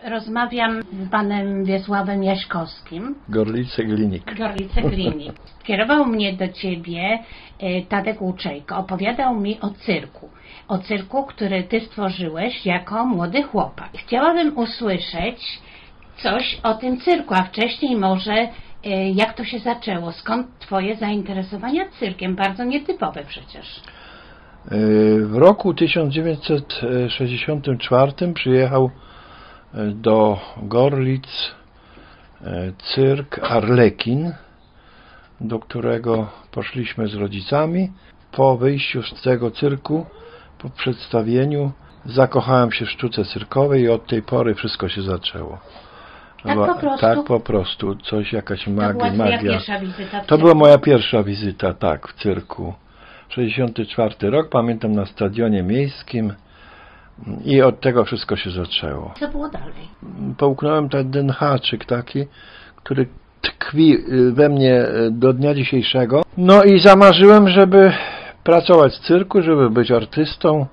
Rozmawiam z panem Wiesławem Jaśkowskim. Gorlice-Glinik. Gorlice-Glinik. Kierował mnie do ciebie Tadek Łuczejko. Opowiadał mi o cyrku. O cyrku, który ty stworzyłeś jako młody chłopak. Chciałabym usłyszeć coś o tym cyrku, a wcześniej może jak to się zaczęło. Skąd twoje zainteresowania cyrkiem? Bardzo nietypowe przecież. W roku 1964 przyjechał do Gorlic cyrk Arlekin, do którego poszliśmy z rodzicami. Po wyjściu z tego cyrku, po przedstawieniu, zakochałem się w sztuce cyrkowej i od tej pory wszystko się zaczęło. Tak po prostu? Tak po prostu. Coś, jakaś magia. To była twoja pierwsza wizyta w To była moja pierwsza wizyta, tak, w cyrku. 64 rok, pamiętam, na stadionie miejskim i od tego wszystko się zaczęło. Co było dalej? Połknąłem ten haczyk taki, który tkwi we mnie do dnia dzisiejszego. No i zamarzyłem, żeby pracować w cyrku, żeby być artystą,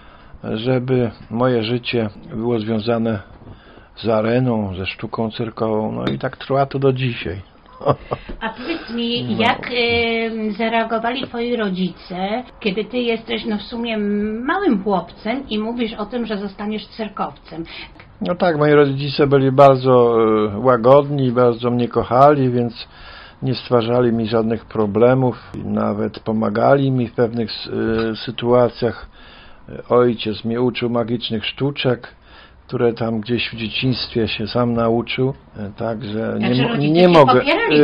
żeby moje życie było związane z areną, ze sztuką cyrkową. No i tak trwa to do dzisiaj. A powiedz mi, jak zareagowali twoi rodzice, kiedy ty jesteś w sumie małym chłopcem i mówisz o tym, że zostaniesz cyrkowcem? No tak, moi rodzice byli bardzo łagodni, bardzo mnie kochali, więc nie stwarzali mi żadnych problemów. Nawet pomagali mi w pewnych sytuacjach. Ojciec mnie uczył magicznych sztuczek, które tam gdzieś w dzieciństwie się sam nauczył, także nie mogę.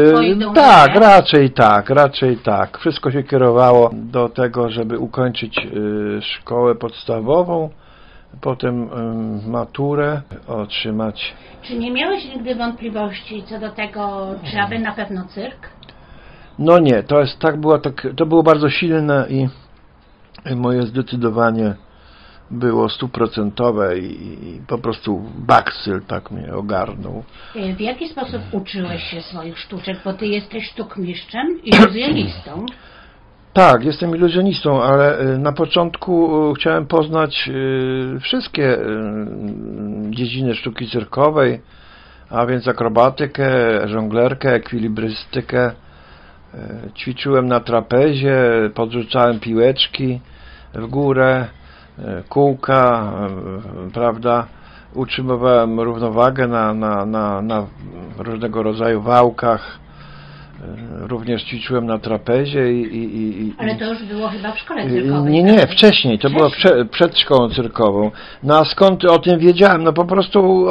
Tak, raczej tak. Wszystko się kierowało do tego, żeby ukończyć szkołę podstawową, potem maturę otrzymać. Czy nie miałeś nigdy wątpliwości co do tego, czy aby na pewno cyrk? No nie, to było bardzo silne i moje zdecydowanie było 100% i po prostu bakcyl tak mnie ogarnął. W jaki sposób uczyłeś się swoich sztuczek? Bo ty jesteś sztukmistrzem i iluzjonistą. Tak, jestem iluzjonistą, ale na początku chciałem poznać wszystkie dziedziny sztuki cyrkowej, a więc akrobatykę, żonglerkę, ekwilibrystykę. Ćwiczyłem na trapezie, podrzucałem piłeczki w górę, kółka, prawda, utrzymywałem równowagę na różnego rodzaju wałkach, również ćwiczyłem na trapezie Ale to już było chyba w szkole cyrkowej. Nie, wcześniej, to było przed szkołą cyrkową. No a skąd o tym wiedziałem? No po prostu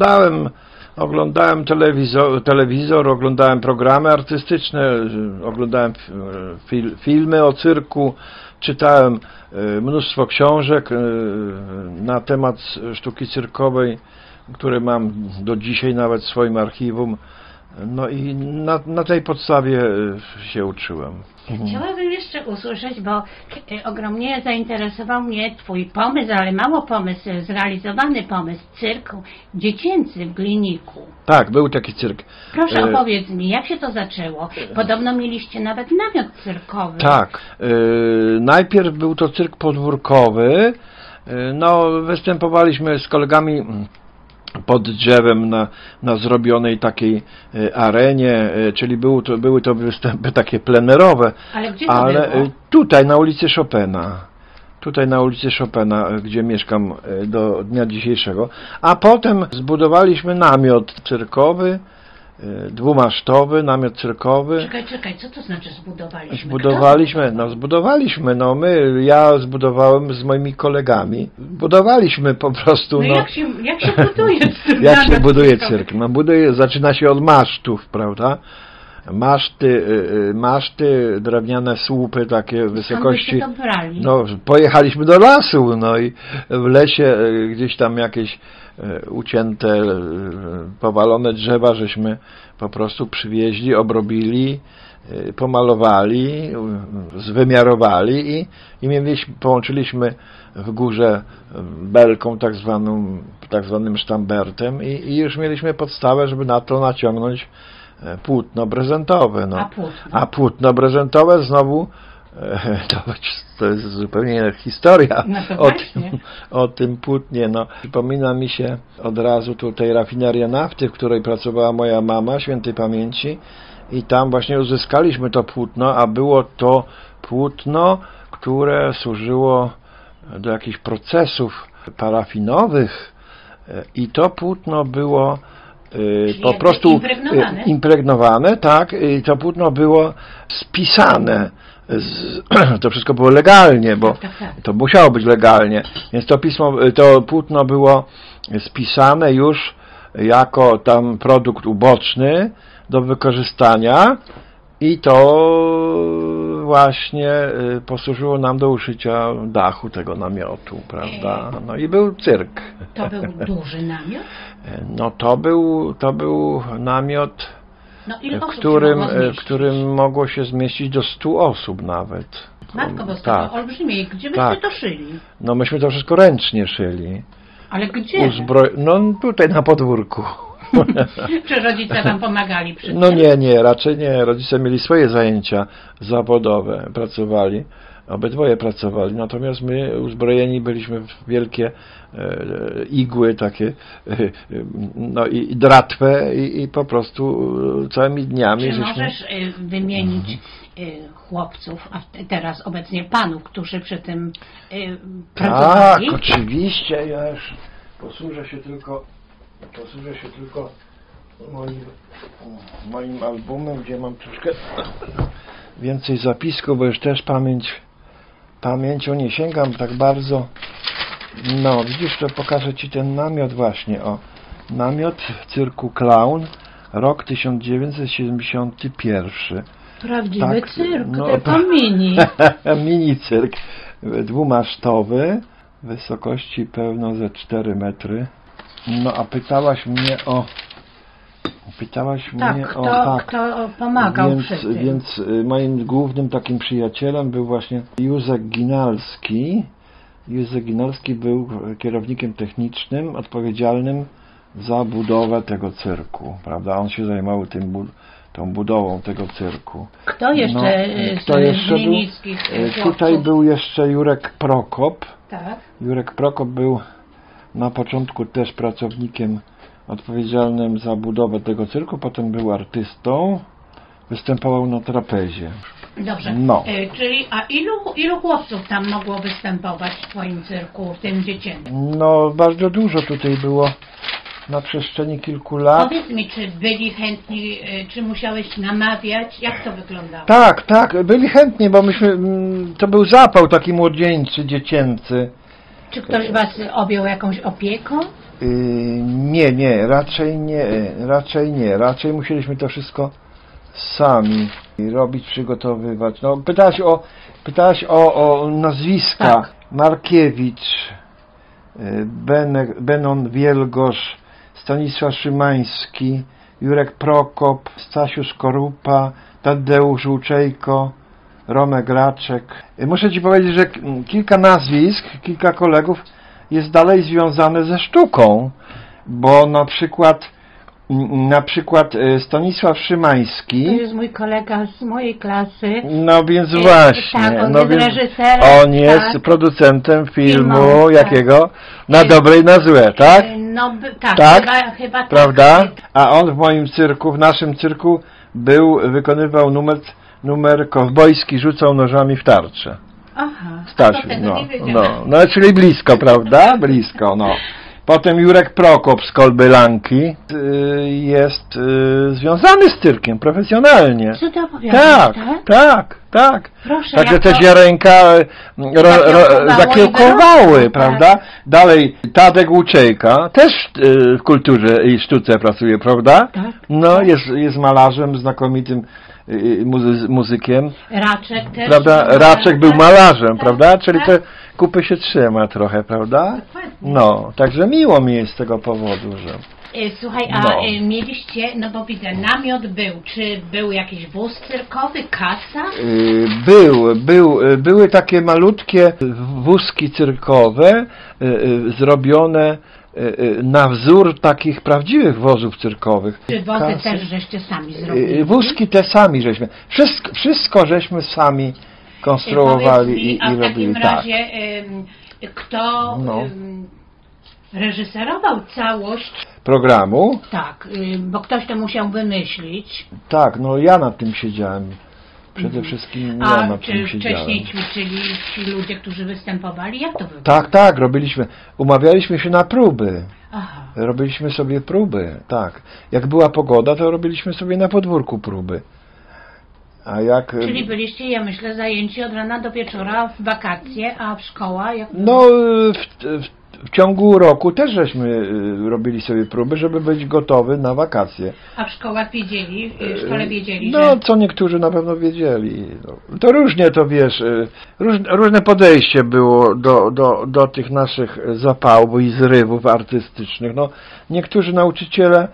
oglądałem telewizor, oglądałem programy artystyczne, oglądałem filmy o cyrku, czytałem mnóstwo książek na temat sztuki cyrkowej, które mam do dzisiaj nawet w swoim archiwum. No i na tej podstawie się uczyłem. Chciałabym jeszcze usłyszeć, bo ogromnie zainteresował mnie twój pomysł, ale mało pomysł, zrealizowany pomysł, cyrku dziecięcy w Gliniku. Tak, był taki cyrk. Proszę opowiedz mi, jak się to zaczęło? Podobno mieliście nawet namiot cyrkowy. Tak, najpierw był to cyrk podwórkowy. No, występowaliśmy z kolegami pod drzewem na zrobionej takiej arenie, czyli były to występy takie plenerowe. Ale gdzie to było? Tutaj na ulicy Chopina. Tutaj na ulicy Chopina, gdzie mieszkam do dnia dzisiejszego. A potem zbudowaliśmy namiot cyrkowy, dwumasztowy, namiot cyrkowy. Czekaj, co to znaczy zbudowaliśmy? Ja zbudowałem z moimi kolegami. Budowaliśmy po prostu. Jak się buduje cyrk? Jak się buduje cyrk? Zaczyna się od masztów, prawda? Maszty, drewniane słupy takie wysokości. Skąd byście to brali? No, pojechaliśmy do lasu, no i w lesie gdzieś tam jakieś ucięte, powalone drzewa żeśmy po prostu przywieźli, obrobili, pomalowali, zwymiarowali i połączyliśmy w górze belką tak zwanym sztambertem i już mieliśmy podstawę, żeby na to naciągnąć płótno prezentowe. No. A płótno prezentowe znowu To jest zupełnie inna historia No to właśnie. o tym płótnie. No, przypomina mi się od razu tutaj rafineria nafty, w której pracowała moja mama, świętej pamięci, i tam właśnie uzyskaliśmy to płótno, a było to płótno, które służyło do jakichś procesów parafinowych, i to płótno było po prostu impregnowane, tak, i to płótno było spisane. To wszystko było legalnie, bo to musiało być legalnie, więc to płótno było spisane już jako tam produkt uboczny do wykorzystania, i to właśnie posłużyło nam do uszycia dachu tego namiotu, prawda? No i był cyrk. To był duży namiot? No to był namiot, no, ile osób w którym mogło się zmieścić do 100 osób nawet. Matko Boska, to olbrzymie. Gdzie byście to szyli? No myśmy to wszystko ręcznie szyli. Ale gdzie? No tutaj na podwórku. Czy rodzice wam pomagali przy tym? No nie, raczej nie. Rodzice mieli swoje zajęcia zawodowe, pracowali. Obydwoje pracowali, natomiast my uzbrojeni byliśmy w wielkie igły takie, no i dratwę, i po prostu całymi dniami. Czy możesz wymienić chłopców, a teraz obecnie panów, którzy przy tym pracowali? Tak, oczywiście. Ja już posłużę się tylko moim albumem, gdzie mam troszkę więcej zapisków, bo już też pamięcią nie sięgam tak bardzo. No, widzisz, to pokażę Ci ten namiot właśnie. O, namiot w cyrku Clown, rok 1971. Prawdziwy cyrk, tylko mini. Mini cyrk, dwumasztowy, wysokości pewno ze 4 metry. No, a pytałaś mnie o... Kto pomagał przy tym? Więc moim głównym takim przyjacielem był właśnie Józef Ginalski. Józef Ginalski był kierownikiem technicznym odpowiedzialnym za budowę tego cyrku, prawda? On się zajmował tą budową tego cyrku. Kto jeszcze z Gliwinickich chłopców? Tutaj był jeszcze Jurek Prokop. Tak. Jurek Prokop był na początku też pracownikiem odpowiedzialnym za budowę tego cyrku, potem był artystą, występował na trapezie. Dobrze, no. Czyli ilu chłopców tam mogło występować w Twoim cyrku, w tym dziecięcym? No, bardzo dużo tutaj było na przestrzeni kilku lat. Powiedz mi, czy byli chętni, czy musiałeś namawiać, jak to wyglądało? Tak, byli chętni, bo to był zapał taki młodzieńczy, dziecięcy. Czy ktoś Was objął jakąś opieką? Nie, raczej nie. Raczej musieliśmy to wszystko sami robić, przygotowywać. No, pytałaś o nazwiska. Tak. Markiewicz, Benon Wielgosz, Stanisław Szymański, Jurek Prokop, Stasiu Skorupa, Tadeusz Łuczejko, Romek Raczek. Muszę Ci powiedzieć, że kilka nazwisk, kilka kolegów jest dalej związane ze sztuką, bo na przykład Stanisław Szymański. To jest mój kolega z mojej klasy. No więc właśnie. Tak, on jest reżyserem. On jest producentem filmu jakiego? Tak. Na dobre i na złe, tak? No tak, tak? Chyba tak. Prawda? A on w moim cyrku, w naszym cyrku wykonywał numer kowbojski, rzucał nożami w tarczę. Aha. Stasiu, no, czyli blisko, prawda? Blisko, no. Potem Jurek Prokop z Kolby Lanki jest związany z cyrkiem profesjonalnie. Co to opowiadasz, tak. Proszę, także te ziarenka zakiełkowały, prawda? Tak. Dalej Tadek Łuczejka, też w kulturze i sztuce pracuje, prawda? Tak. No, jest malarzem, znakomitym muzykiem. Raczek też. Prawda? Raczek był malarzem, prawda? Czyli te kupy się trzyma trochę, prawda? No, także miło mi jest z tego powodu, że... Słuchaj, mieliście, no bo widzę, namiot był, czy był jakiś wóz cyrkowy, kasa? Były takie malutkie wózki cyrkowe, zrobione na wzór takich prawdziwych wozów cyrkowych. Czy wozy też żeście sami zrobili? Wózki te sami żeśmy. Wszystko żeśmy sami konstruowali Powiedz mi, i a w robili takim tak. razie kto reżyserował całość? Programu? Tak, bo ktoś to musiał wymyślić. Tak, no ja nad tym siedziałem. Przede wszystkim ja A nad czy tym siedziałem. wcześniej ćwiczyli ci ludzie, którzy występowali? Jak to wygląda? Tak, tak, robiliśmy. Umawialiśmy się na próby. Aha. Robiliśmy sobie próby, tak. Jak była pogoda, to robiliśmy sobie na podwórku próby. A jak... Czyli byliście, ja myślę, zajęci od rana do wieczora w wakacje, a w szkoła? Jak... No, w ciągu roku też żeśmy robili sobie próby, żeby być gotowy na wakacje. A w szkołach wiedzieli, w szkole wiedzieli, No, że... co niektórzy na pewno wiedzieli. No, to różnie to, wiesz, różne podejście było do tych naszych zapałów i zrywów artystycznych. No, niektórzy nauczyciele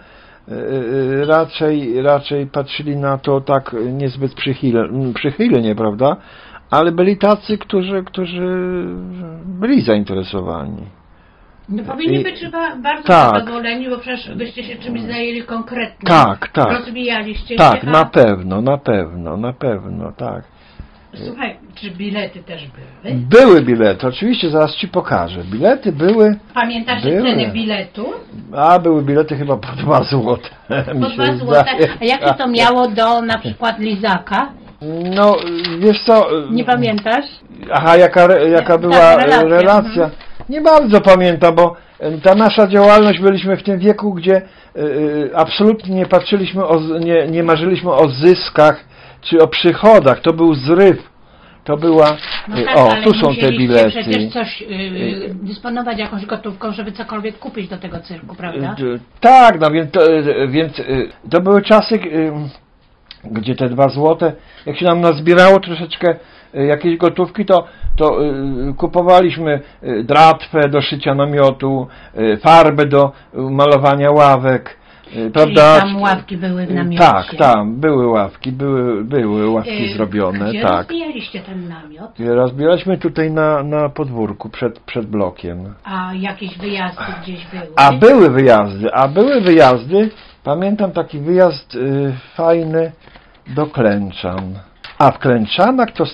raczej patrzyli na to tak niezbyt przychylnie, prawda? Ale byli tacy, którzy byli zainteresowani. No powinni być chyba bardzo tak. zadowoleni, bo przecież byście się czymś zajęli konkretnie. Tak. Rozwijaliście Tak, się. na pewno, tak. Słuchaj, czy bilety też były? Były bilety, oczywiście, zaraz Ci pokażę. Bilety były... Pamiętasz cenę biletu? A, były bilety chyba po 2 złote. Po 2 złote. A jakie to miało do na przykład lizaka? No, wiesz co... Nie pamiętasz? Aha, jaka była relacja? Nie bardzo pamiętam, bo ta nasza działalność, byliśmy w tym wieku, gdzie absolutnie nie patrzyliśmy, nie marzyliśmy o zyskach czy o przychodach. To był zryw. To była... No tak, tu są te bilety. Przecież coś dysponować jakąś gotówką, żeby cokolwiek kupić do tego cyrku, prawda? Tak, no więc to były czasy, gdzie te 2 złote, jak się nam nazbierało troszeczkę jakiejś gotówki, to kupowaliśmy dratwę do szycia namiotu, farbę do malowania ławek, prawda? Czyli tam ławki były w namiocie. Tak, tam były ławki, były ławki zrobione. Gdzie tak. rozbijaliście ten namiot? Rozbieraliśmy tutaj na podwórku, przed blokiem. A jakieś wyjazdy gdzieś były? A były wyjazdy. Pamiętam taki wyjazd fajny do Klęczan. A w Klęczanach to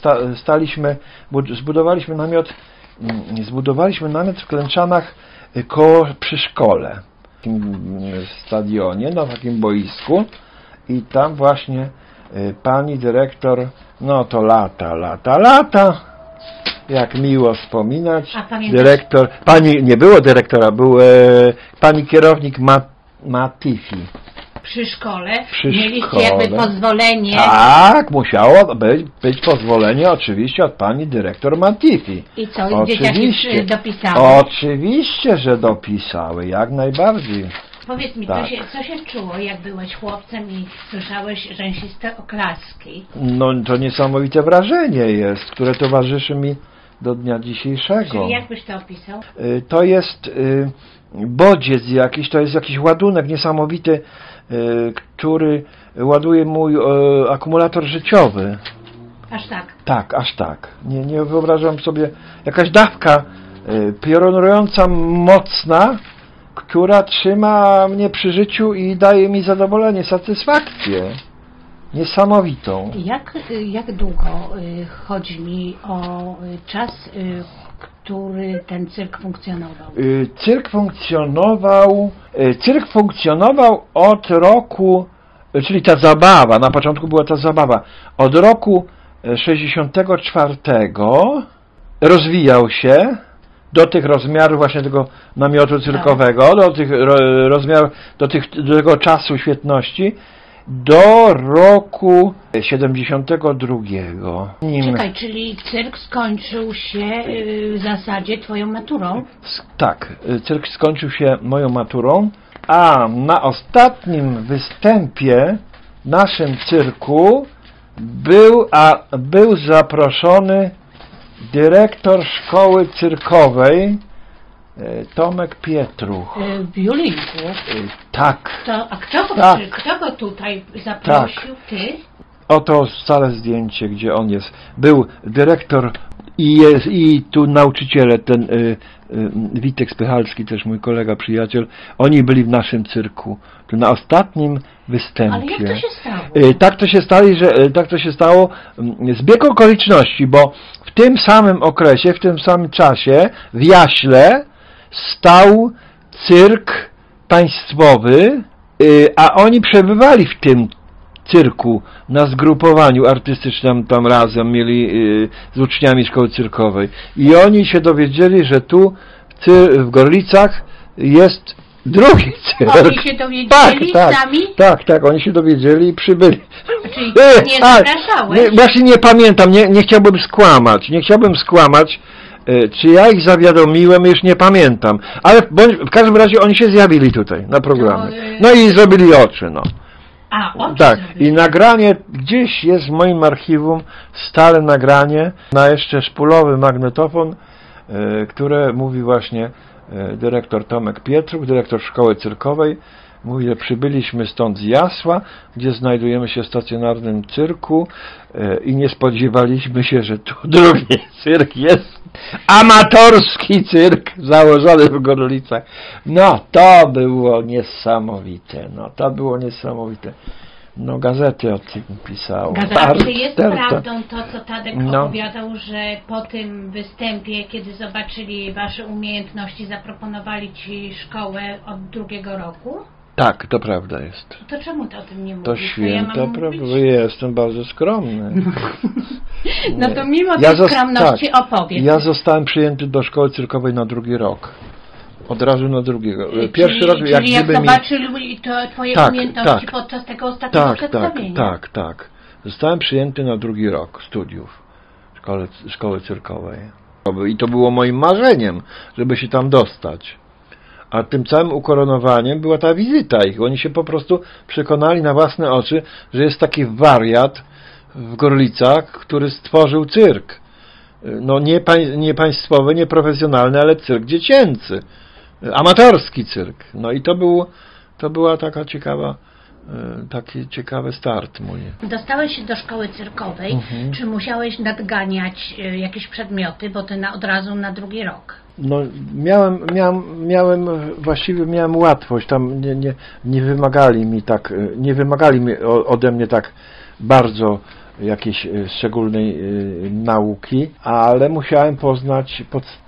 zbudowaliśmy namiot w Klęczanach przy szkole, w takim stadionie, na takim boisku, i tam właśnie pani dyrektor, no to lata, jak miło wspominać. A pamiętasz? Dyrektor, nie było dyrektora, był pani kierownik Matifi. Przy szkole? Przy Mieliście szkole. jakby pozwolenie? Tak, musiało być pozwolenie oczywiście od pani dyrektor Matifi. I co, dzieciaki dopisały? Oczywiście, że dopisały, jak najbardziej. Powiedz mi, Tak. co się czuło, jak byłeś chłopcem i słyszałeś rzęsiste oklaski? No to niesamowite wrażenie jest, które towarzyszy mi do dnia dzisiejszego. Czyli jak byś to opisał? To jest bodziec jakiś, to jest jakiś ładunek niesamowity, który ładuje mój akumulator życiowy. Aż tak? Tak, aż tak. Nie wyobrażam sobie, jakaś dawka piorunująca, mocna, która trzyma mnie przy życiu i daje mi zadowolenie, satysfakcję niesamowitą. Jak długo chodzi mi o czas, który ten cyrk funkcjonował? Cyrk funkcjonował od roku, czyli ta zabawa, na początku była ta zabawa, od roku 64 rozwijał się do tych rozmiarów właśnie tego namiotu cyrkowego, do tego czasu świetności, do roku 72. Czekaj, czyli cyrk skończył się w zasadzie twoją maturą? Tak, cyrk skończył się moją maturą, a na ostatnim występie w naszym cyrku był zaproszony dyrektor szkoły cyrkowej Tomek Pietruch. W Julinku? Tak. A kto go tutaj zaprosił? Ty? Oto stare zdjęcie, gdzie on jest. Był dyrektor I tu nauczyciele, ten Witek Spychalski, też mój kolega, przyjaciel, oni byli w naszym cyrku. To na ostatnim występie. Ale jak to się stało? Tak to się stało, zbieg okoliczności, bo w tym samym okresie, w tym samym czasie w Jaśle stał cyrk państwowy, a oni przebywali w tym cyrku na zgrupowaniu artystycznym, tam razem mieli z uczniami szkoły cyrkowej. I oni się dowiedzieli, że tu w Gorlicach jest drugi cyrk. Oni się dowiedzieli sami? Tak, oni się dowiedzieli i przybyli. Czyli nie zapraszałeś? Właśnie nie pamiętam, nie chciałbym skłamać, czy ja ich zawiadomiłem, już nie pamiętam. Ale w każdym razie oni się zjawili tutaj na programie. No i zrobili oczy, no. Tak, i nagranie gdzieś jest w moim archiwum, stale nagranie na jeszcze szpulowy magnetofon, które mówi właśnie dyrektor Tomek Pietruk, dyrektor szkoły cyrkowej. Mówi, że przybyliśmy stąd z Jasła, gdzie znajdujemy się w stacjonarnym cyrku i nie spodziewaliśmy się, że tu drugi cyrk jest. Amatorski cyrk założony w Gorlicach. No, to było niesamowite. No, gazety o tym pisały. Czy jest prawdą to, co Tadek opowiadał, że po tym występie, kiedy zobaczyli wasze umiejętności, zaproponowali ci szkołę od drugiego roku? Tak, to prawda jest. To czemu ty o tym nie mówisz? To święta prawda. Jestem bardzo skromny. No to mimo tej skromności opowiedz. Ja zostałem przyjęty do szkoły cyrkowej na drugi rok. Od razu na drugiego. Pierwszy rok, czyli jak zobaczyli twoje umiejętności podczas tego ostatniego przedstawienia. Tak. Zostałem przyjęty na drugi rok studiów szkoły cyrkowej. I to było moim marzeniem, żeby się tam dostać. A tym całym ukoronowaniem była ta wizyta ich. Oni się po prostu przekonali na własne oczy, że jest taki wariat w Gorlicach, który stworzył cyrk. No nie państwowy, nie profesjonalny, ale cyrk dziecięcy. Amatorski cyrk. No i to była taka taki ciekawy start mój. Dostałeś się do szkoły cyrkowej. Czy musiałeś nadganiać jakieś przedmioty, bo ty od razu na drugi rok? No właściwie miałem łatwość, tam nie wymagali mi ode mnie tak bardzo jakiejś szczególnej nauki, ale musiałem poznać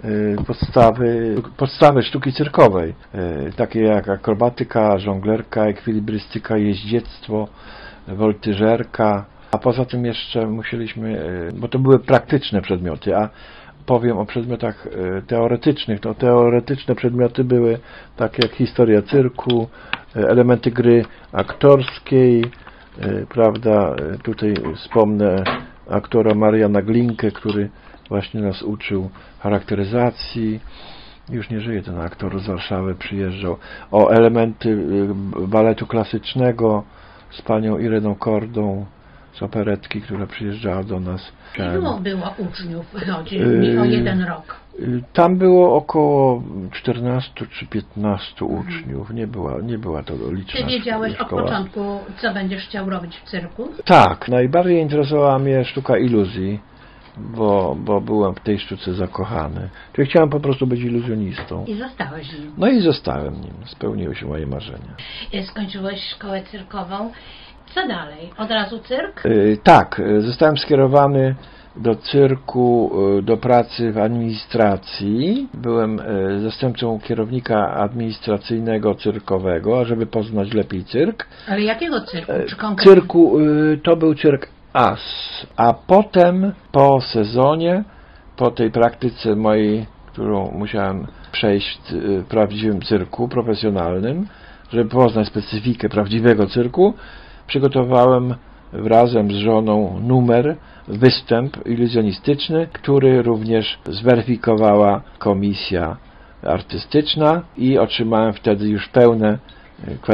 podstawy sztuki cyrkowej, takie jak akrobatyka, żonglerka, ekwilibrystyka, jeździectwo, woltyżerka, a poza tym jeszcze musieliśmy, bo to były praktyczne przedmioty, a powiem o przedmiotach teoretycznych. To teoretyczne przedmioty były takie jak historia cyrku, elementy gry aktorskiej, prawda, tutaj wspomnę aktora Mariana Glinkę, który właśnie nas uczył charakteryzacji. Już nie żyje ten aktor, z Warszawy przyjeżdżał. O elementy baletu klasycznego z panią Ireną Kordą z operetki, która przyjeżdżała do nas. Ilu było uczniów? Chodzi mi o jeden rok. Tam było około 14 czy 15 uczniów. Nie była to liczna szkoła. Ty wiedziałeś od początku, co będziesz chciał robić w cyrku? Tak. Najbardziej interesowała mnie sztuka iluzji, bo byłem w tej sztuce zakochany. Czyli chciałem po prostu być iluzjonistą. I zostałeś nim. No i zostałem nim. Spełniły się moje marzenia. Skończyłeś szkołę cyrkową. Co dalej? Od razu cyrk? Tak. Zostałem skierowany do cyrku, do pracy w administracji. Byłem zastępcą kierownika administracyjnego cyrkowego, ażeby poznać lepiej cyrk. Ale jakiego cyrku? Czy konkretnie? Cyrku, to był cyrk As. A potem po sezonie, po tej praktyce mojej, którą musiałem przejść w prawdziwym cyrku profesjonalnym, żeby poznać specyfikę prawdziwego cyrku, przygotowałem razem z żoną występ iluzjonistyczny, który również zweryfikowała komisja artystyczna i otrzymałem wtedy już pełne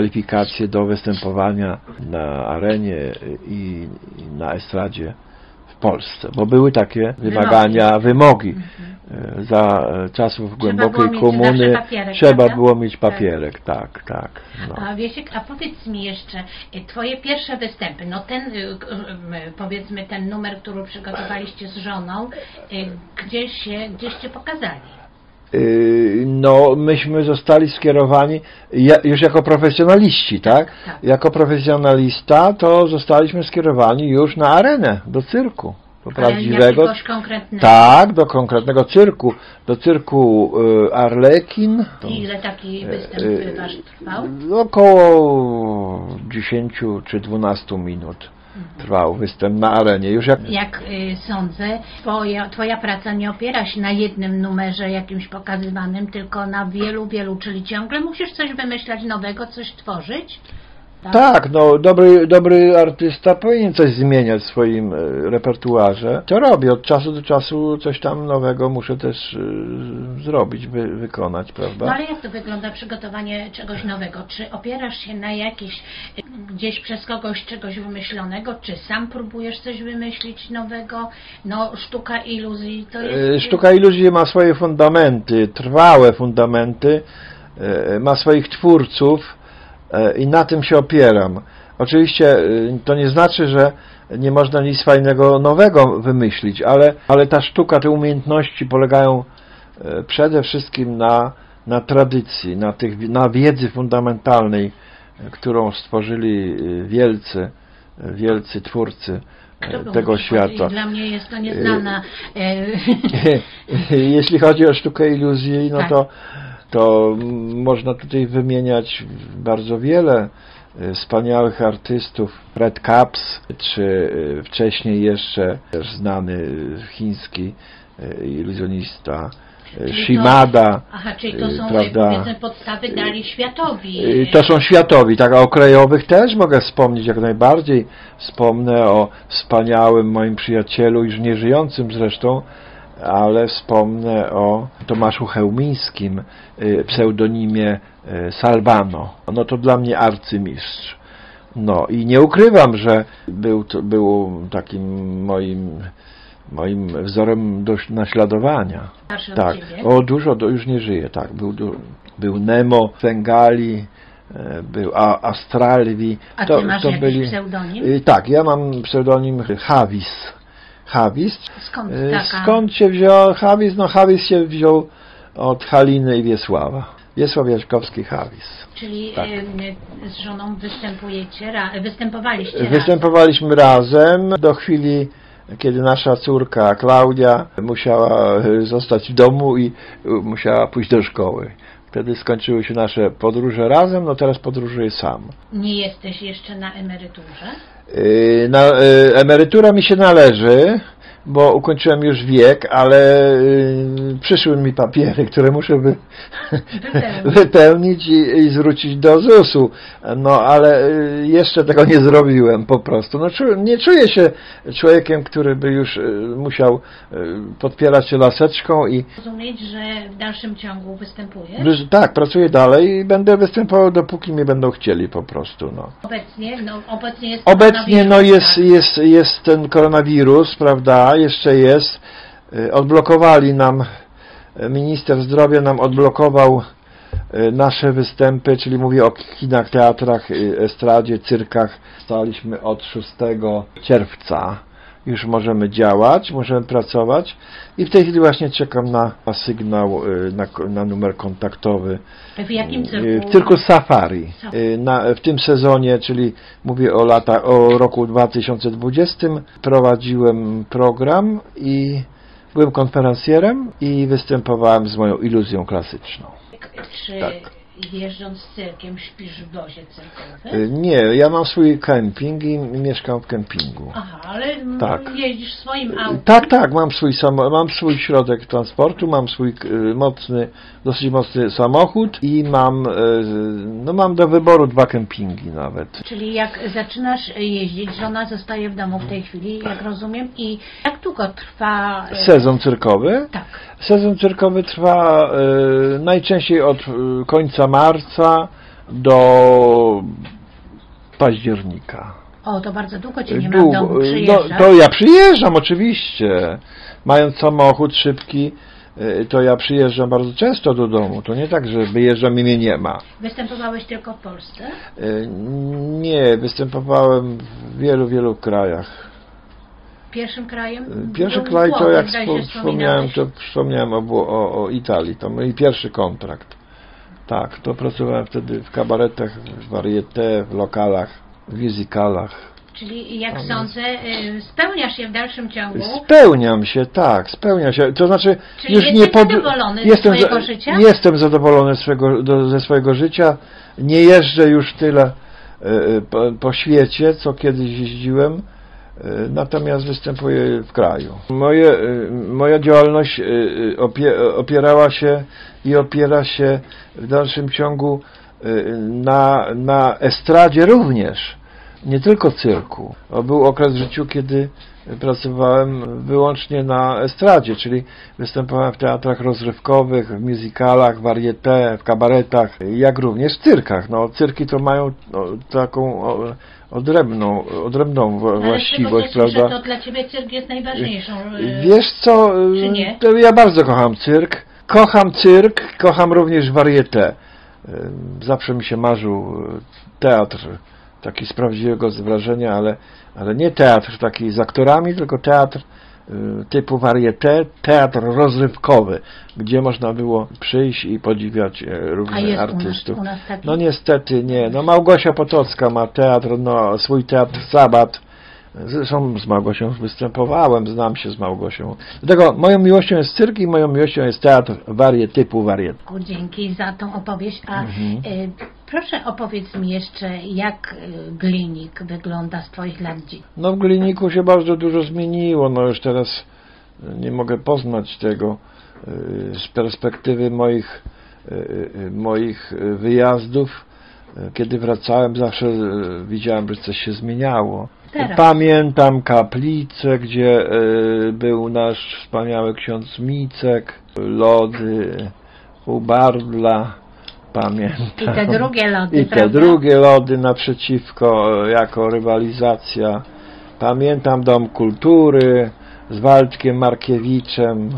kwalifikacje do występowania na arenie i na estradzie w Polsce, bo były takie wymagania, wymogi. Za czasów głębokiej komuny trzeba było mieć papierek, tak. No. A Wiesiek, a powiedz mi jeszcze, twoje pierwsze występy, no ten, powiedzmy ten numer, który przygotowaliście z żoną, gdzieście pokazali? No, myśmy zostali skierowani już jako profesjonaliści, tak? Jako profesjonalista to zostaliśmy skierowani już na arenę, do cyrku. Do prawdziwego, tak, do konkretnego cyrku, do cyrku Arlekin. I ile taki występ wasz trwał? Około 10 czy 12 minut trwał występ na arenie. Już jak sądzę, twoja praca nie opiera się na jednym numerze jakimś pokazywanym, tylko na wielu, czyli ciągle musisz coś wymyślać nowego, coś tworzyć? Tak, no dobry artysta powinien coś zmieniać w swoim repertuarze. To robię, od czasu do czasu coś tam nowego muszę też zrobić, wykonać, prawda? No ale jak to wygląda, przygotowanie czegoś nowego? Czy opierasz się na jakieś, gdzieś przez kogoś czegoś wymyślonego, czy sam próbujesz coś wymyślić nowego? No sztuka iluzji to jest... Sztuka iluzji ma swoje fundamenty, trwałe fundamenty, ma swoich twórców, i na tym się opieram. Oczywiście to nie znaczy, że nie można nic fajnego, nowego wymyślić, ale ta sztuka, te umiejętności polegają przede wszystkim na tradycji, na wiedzy fundamentalnej, którą stworzyli wielcy twórcy tego świata. Dla mnie jest to nieznana. Jeśli chodzi o sztukę iluzji, no to można tutaj wymieniać bardzo wiele wspaniałych artystów. Fred Capps, czy wcześniej jeszcze też znany chiński iluzjonista Shimada. Czyli to są, powiedzmy, podstawy dali światowi. To są światowi, tak, a o krajowych też mogę wspomnieć jak najbardziej. Wspomnę o wspaniałym moim przyjacielu, już nieżyjącym zresztą, ale wspomnę o Tomaszu Chełmińskim, pseudonimie Salbano. No to dla mnie arcymistrz. No i nie ukrywam, że był takim moim wzorem do naśladowania. Tak, już nie żyje, tak. Był Nemo, Fengali, był Astralvi. A ty masz jakiś pseudonim? Tak, ja mam pseudonim Havis. Skąd się wziął Havis? No Havis się wziął od Haliny i Wiesława. Wiesław Jaśkowski, Havis. Czyli tak. Z żoną występowaliście Występowaliśmy razem do chwili, kiedy nasza córka Klaudia musiała zostać w domu i musiała pójść do szkoły. Wtedy skończyły się nasze podróże razem, no teraz podróżuję sam. Nie jesteś jeszcze na emeryturze? Emerytura mi się należy, bo ukończyłem już wiek, ale przyszły mi papiery, które muszę wypełnić i zwrócić do ZUS-u. No ale jeszcze tego nie zrobiłem po prostu. No, nie czuję się człowiekiem, który by już musiał podpierać się laseczką i... Rozumieć, że w dalszym ciągu występujesz? Tak, pracuję dalej i będę występował, dopóki mnie będą chcieli po prostu. No. Obecnie jest ten koronawirus, prawda? Jeszcze jest. Odblokowali nam, minister zdrowia nam odblokował nasze występy, czyli mówię o kinach, teatrach, estradzie, cyrkach. Staliśmy od 6 czerwca. Już możemy działać, możemy pracować i w tej chwili właśnie czekam na sygnał, na numer kontaktowy. W jakim cyrku? W cyrku Safari. W tym sezonie, czyli mówię o roku 2020, prowadziłem program i byłem konferencjerem i występowałem z moją iluzją klasyczną. Czy jeżdżąc cyrkiem śpisz w wozie cyrkowym? Nie, ja mam swój kemping i mieszkam w kempingu. Aha, ale jeździsz swoim autem? Tak, mam swój środek transportu, mam swój dosyć mocny samochód i mam do wyboru 2 kempingi nawet. Czyli jak zaczynasz jeździć, żona zostaje w domu w tej chwili, jak rozumiem, i jak długo trwa... Sezon cyrkowy? Tak. Sezon cyrkowy trwa najczęściej od końca marca do października. O, to bardzo długo Cię nie ma w domu, No, przyjeżdżasz? to ja przyjeżdżam oczywiście. Mając samochód szybki, to ja przyjeżdżam bardzo często do domu. To nie tak, że wyjeżdżam i mnie nie ma. Występowałeś tylko w Polsce? Nie, występowałem w wielu krajach. Pierwszym krajem? Pierwszy był kraj to, Włochy, jak zdaje się, wspomniałem o Italii. To mój pierwszy kontrakt. Tak, to pracowałem wtedy w kabaretach, w varieté, w lokalach, w musicalach. Czyli jak sądzę, spełniasz się w dalszym ciągu. Spełniam się, tak, spełniam się. To znaczy, Czyli już jesteś zadowolony ze swojego życia? Jestem zadowolony ze swojego życia. Nie jeżdżę już tyle po świecie, co kiedyś jeździłem. Natomiast występuję w kraju. Moja działalność opierała się i opiera się w dalszym ciągu na estradzie również, nie tylko cyrku. Był okres w życiu, kiedy pracowałem wyłącznie na estradzie, czyli występowałem w teatrach rozrywkowych, w musicalach, varieté, w kabaretach, jak również w cyrkach. No, cyrki to mają taką odrębną właściwość, prawda? To dla Ciebie cyrk jest najważniejszą. Wiesz co, czy nie? To ja bardzo kocham cyrk. Kocham również varieté. Zawsze mi się marzył teatr taki z prawdziwego wrażenia, ale nie teatr taki z aktorami, tylko teatr typu varieté, teatr rozrywkowy, gdzie można było przyjść i podziwiać różnych artystów. U nas taki? No niestety nie. No Małgosia Potocka ma teatr, swój teatr Sabat. Zresztą z Małgosią występowałem, znam się z Małgosią. Dlatego moją miłością jest cyrk i moją miłością jest teatr typu varieté. Dzięki za tą opowieść. A proszę opowiedz mi jeszcze, jak Glinik wygląda z Twoich lat dziś. No w Gliniku się bardzo dużo zmieniło. No już teraz nie mogę poznać tego z perspektywy moich wyjazdów. Kiedy wracałem, zawsze widziałem, że coś się zmieniało. Teraz. Pamiętam kaplicę, gdzie był nasz wspaniały ksiądz Micek, lody u Bardla, pamiętam. I te drugie lody, I te drugie lody naprzeciwko, jako rywalizacja. Pamiętam Dom Kultury z Waldkiem Markiewiczem.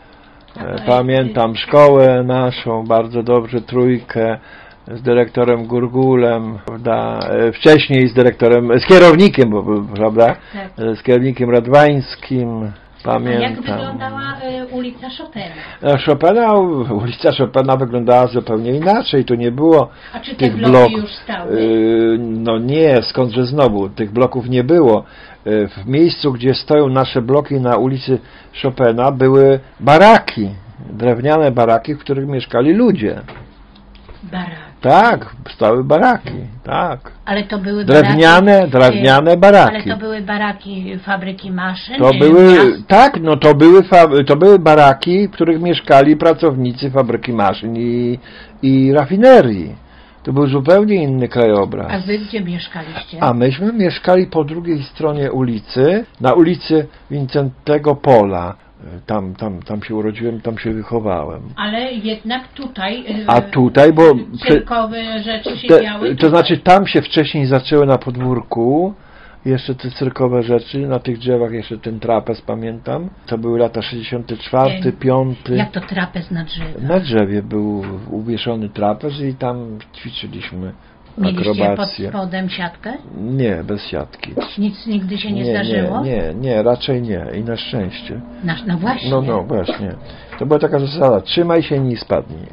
Pamiętam szkołę naszą, bardzo dobrze, trójkę, z dyrektorem Gurgulem, prawda? Wcześniej z kierownikiem, prawda? Tak. Z kierownikiem Radwańskim, pamiętam. Jak wyglądała ulica Chopina? Ulica Chopina wyglądała zupełnie inaczej, tu nie było A czy te tych bloki bloków. już stały? No nie, skądże znowu, tych bloków nie było. W miejscu, gdzie stoją nasze bloki na ulicy Chopina, były baraki, drewniane baraki, w których mieszkali ludzie. Baraki. Tak, stały baraki, tak. Ale to były drewniane baraki. Ale to były baraki fabryki maszyn? To były, tak, no to były baraki, w których mieszkali pracownicy fabryki maszyn i rafinerii. To był zupełnie inny krajobraz. A Wy gdzie mieszkaliście? A myśmy mieszkali po drugiej stronie ulicy, na ulicy Wincentego Pola. Tam się urodziłem, tam się wychowałem. Ale jednak tutaj... A tutaj, bo... Cyrkowe rzeczy się działy? To znaczy tam się wcześniej zaczęły na podwórku, jeszcze te cyrkowe rzeczy, na tych drzewach jeszcze ten trapez pamiętam. To były lata 64, 5. Jak to trapez na drzewie? Na drzewie był uwieszony trapez i tam ćwiczyliśmy Mieliście akrobację. pod spodem siatkę? Nie, bez siatki. Nic nigdy się nie zdarzyło? Nie, raczej nie i na szczęście. No właśnie. No właśnie. To była taka zasada, trzymaj się, nie spadnij.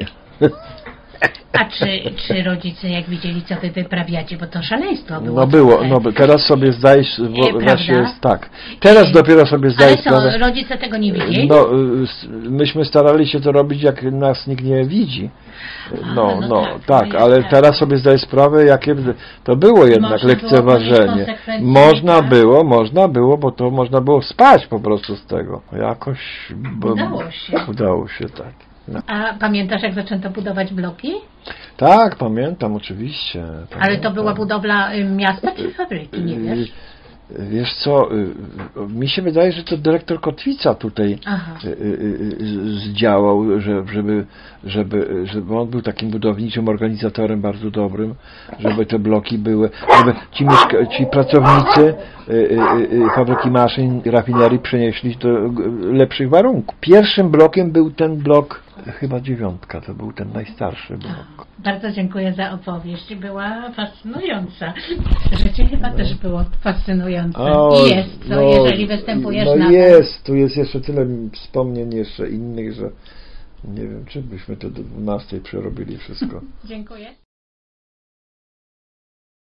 A czy rodzice, jak widzieli, co Wy wyprawiacie, bo to szaleństwo było. No było, teraz sobie zdajesz, właśnie tak. Teraz dopiero sobie zdajesz sprawę. Ale co, rodzice tego nie widzieli? No, myśmy starali się to robić, jak nas nikt nie widzi. Tak, ale teraz sobie zdaję sprawę, jakie to było jednak lekceważenie. Można było, bo to można było spać po prostu z tego. Jakoś udało się, tak. No. A pamiętasz, jak zaczęto budować bloki? Tak, pamiętam, oczywiście. Ale to była budowla miasta czy fabryki, nie wiesz? Wiesz co, mi się wydaje, że to dyrektor Kotwica tutaj zdziałał, żeby on był takim budowniczym organizatorem bardzo dobrym, żeby te bloki były, żeby ci pracownicy fabryki maszyn, rafinerii przenieśli do lepszych warunków. Pierwszym blokiem był ten blok, chyba 9, to był ten najstarszy blok. Bardzo dziękuję za opowieść, była fascynująca. Życie chyba też było fascynujące. I jest, jeżeli występujesz na tym. Jest, tu jest jeszcze tyle wspomnień jeszcze innych, że nie wiem, czy byśmy to do 12 przerobili wszystko. Dziękuję.